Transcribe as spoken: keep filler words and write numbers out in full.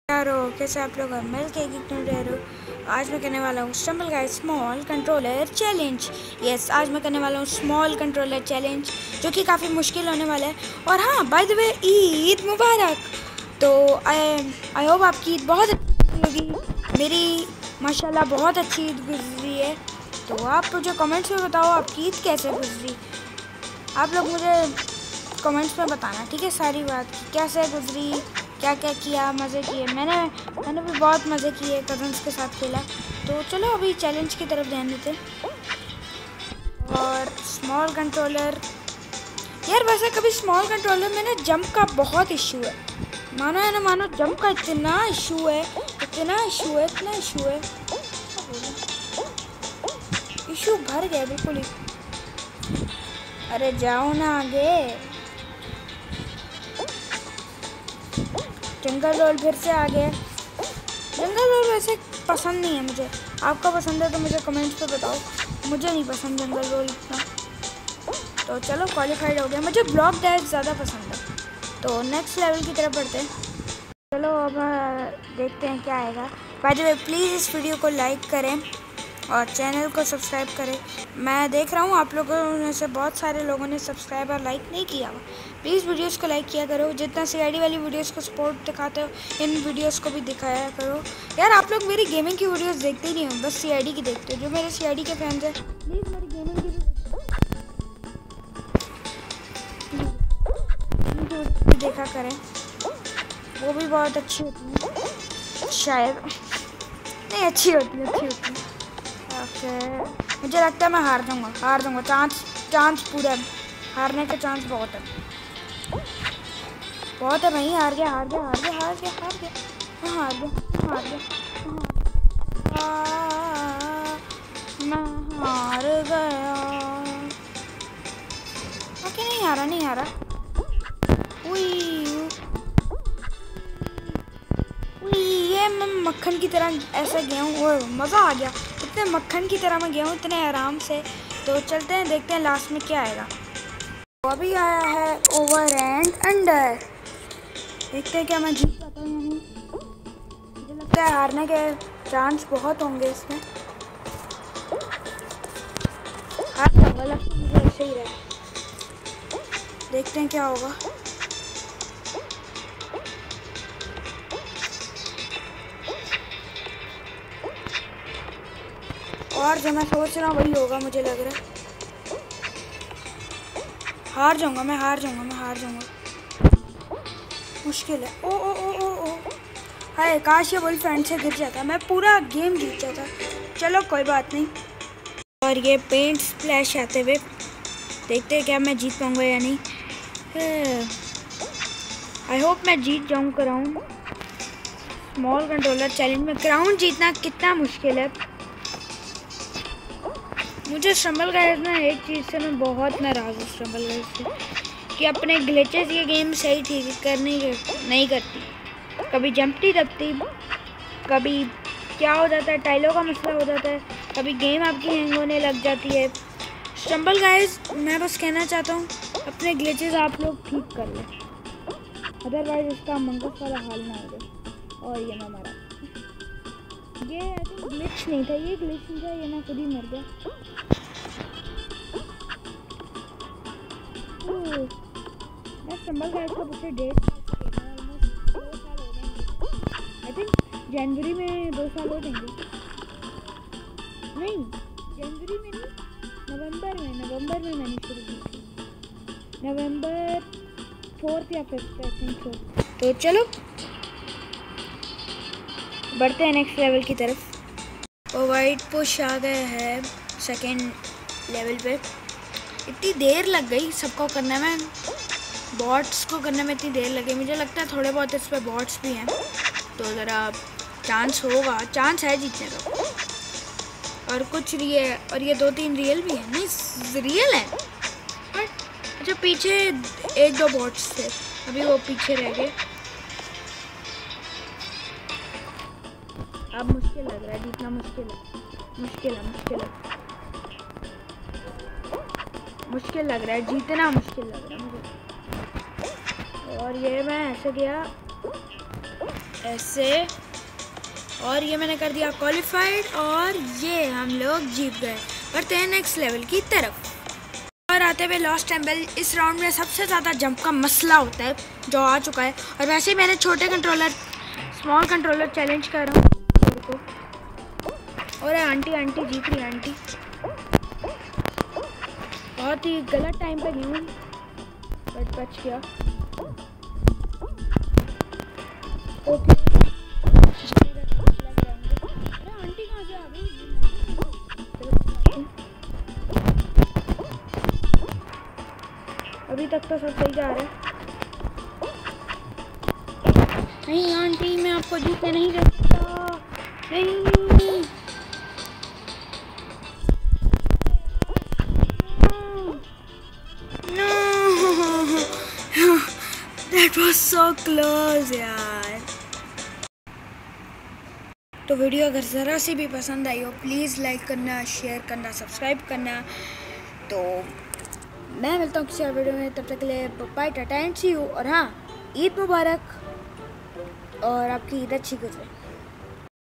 यारो कैसे आप लोग मिल के रहे हो। आज मैं करने वाला हूँ Stumble Guys small controller challenge. Yes, आज मैं करने वाला हूँ स्मॉल कंट्रोलर चैलेंज जो कि काफ़ी मुश्किल होने वाला है। और हाँ, बाय द वे ईद मुबारक। तो आई आई होप आपकी ईद बहुत अच्छी होगी। मेरी माशाल्लाह बहुत अच्छी ईद गुजरी है। तो आप मुझे कमेंट्स में बताओ आपकी ईद कैसे गुजरी। आप लोग मुझे कमेंट्स में बताना, ठीक है, सारी बात कैसे गुजरी, क्या क्या किया, मज़े किए। मैंने मैंने भी बहुत मज़े किए, कज़न्स के साथ खेला। तो चलो अभी चैलेंज की तरफ ध्यान देते। और स्मॉल कंट्रोलर, यार वैसे कभी स्मॉल कंट्रोलर में ना जंप का बहुत इशू है। मानो है ना मानो, जंप का इतना इशू है, इतना इशू है, इतना इशू है, इशू भर गया बिल्कुल ही। अरे जाओ ना आगे। जंगल रोल फिर से आ गए। जंगल रोल वैसे पसंद नहीं है मुझे। आपका पसंद है तो मुझे कमेंट्स पे बताओ। मुझे नहीं पसंद जंगल रोल इतना। तो चलो क्वालिफाइड हो गया। मुझे ब्लॉक डैश ज़्यादा पसंद है। तो नेक्स्ट लेवल की तरफ बढ़ते हैं। चलो अब देखते हैं क्या आएगा। बाय द वे प्लीज़ इस वीडियो को लाइक करें और चैनल को सब्सक्राइब करें। मैं देख रहा हूँ आप लोगों में से बहुत सारे लोगों ने सब्सक्राइब और लाइक नहीं किया हुआ। प्लीज़ वीडियोस को लाइक किया करो। जितना सीआईडी वाली वीडियोस को सपोर्ट दिखाते हो, इन वीडियोस को भी दिखाया करो। यार आप लोग मेरी गेमिंग की वीडियोस देखते ही नहीं हो, बस सीआईडी की देखते हो। जो मेरे सीआईडी के फैंस हैं, प्लीज़ मेरी गेमिंग की भी देखा करें, वो भी बहुत अच्छी होती है। शायद नहीं, अच्छी होती है, अच्छी होती है। ओके, मुझे लगता है मैं हार जाऊंगा, हार जाऊंगा। चांस चांस पूरा है, हारने का चांस बहुत है, बहुत है भाई। हार गया, हार गया, हार गया, हार गया, हार गया, मैं हार गया, हार गया, मैं हार गया। ओके, नहीं हारा, नहीं हारा। ये मैं मक्खन की तरह ऐसा गया हूँ और मज़ा आ गया। इतने मक्खन की तरह मैं गया हूँ, इतने आराम से। तो चलते हैं, देखते हैं लास्ट में क्या आएगा। तो अभी आया है ओवर एंड अंडर। देखते हैं क्या मैं जीत पाता हूँ या नहीं। मुझे लगता है हारने के चांस बहुत होंगे इसमें। हार जाऊंगा, लगता है मुझे ऐसे ही रहा। देखते हैं क्या होगा। और जो मैं सोच रहा हूँ वही होगा, मुझे लग रहा है। हार जाऊंगा मैं, हार जाऊंगा मैं, हार जाऊंगा। मुश्किल है। ओ ओ ओ ओ ओ हाय, काश ये बॉल फ्रेंड से गिर जाता, मैं पूरा गेम जीत जाता। चलो कोई बात नहीं। और ये पेंट स्प्लैश आते हुए देखते हैं क्या मैं जीत पाऊंगा या नहीं। आई होप मैं जीत जाऊँ क्राउन। स्मॉल कंट्रोलर चैलेंज में क्राउन जीतना कितना मुश्किल है। मुझे स्टम्बल गाइस ना एक चीज़ से मैं बहुत नाराज़ हूँ, स्टम्बल गाइस से, कि अपने ग्लिचेस ये गेम सही ठीक करने नहीं करती। कभी जंप नहीं दबती, कभी क्या हो जाता है, टाइलों का मसला हो जाता है, कभी गेम आपकी हैंग होने लग जाती है। स्टम्बल गाइस मैं बस कहना चाहता हूँ, अपने ग्लिचेस आप लोग ठीक कर लें, अदरवाइज इसका मंगस वाला हाल ना हो जाए। और ये मैं मरा, ये आई थिंक ग्लिच नहीं था, ये ग्लिच नहीं था, ये मैं खुद ही मर गया। मैं स्टम्बल गाइस का पिछले डेढ़ ऑलमोस्ट दो साल हो गए। आई थिंक जनवरी में दो साल हो जाएंगे। नहीं, जनवरी में नहीं, नवंबर में नवंबर में मैंने शुरू की थी। नवंबर फोर्थ या फिफ्थ आई थिंक सो। तो चलो बढ़ते हैं नेक्स्ट लेवल की तरफ। और वाइट पुश आ गया है सेकेंड लेवल पे। इतनी देर लग गई सबको करने में, बॉट्स को करने में इतनी देर लगी। मुझे लगता है थोड़े बहुत इस पर बॉट्स भी हैं, तो ज़रा चांस होगा, चांस है जीतने का। और कुछ रियल, और ये दो तीन रियल भी हैं। नहीं रियल है, बट अच्छा पीछे एक दो बॉट्स थे, अभी वो पीछे रह गए। अब मुश्किल लग रहा है जीतना, मुश्किल है, मुश्किल है, मुश्किल है, मुश्किल लग रहा है जीतना, मुश्किल लग रहा है मुझे। और ये मैं ऐसे गया, ऐसे, और ये मैंने कर दिया क्वालिफाइड, और ये हम लोग जीत गए। बढ़ते हैं नेक्स्ट लेवल की तरफ। और आते हुए लॉस्ट टेम्पल। इस राउंड में सबसे ज़्यादा जंप का मसला होता है जो आ चुका है, और वैसे ही मैंने छोटे कंट्रोलर स्मॉल कंट्रोलर चैलेंज कर रहा हूँ को। और आंटी आंटी जीत रही आंटी, बहुत ही गलत टाइम पे गई हूँ बट बच गया। ओके आंटी कहाँ से आ गई? अभी तक तो सब सही जा रहा है। नहीं आंटी, मैं आपको जीतने नहीं दे सकता। नहीं That was so close यार। तो वीडियो अगर ज़रा सी भी पसंद आई हो प्लीज़ लाइक करना, शेयर करना, सब्सक्राइब करना। तो मैं मिलता हूँ किसी और वीडियो में, तब तक के लिए bye tata and see you. और हाँ, ईद मुबारक और आपकी ईद अच्छी गुजरे।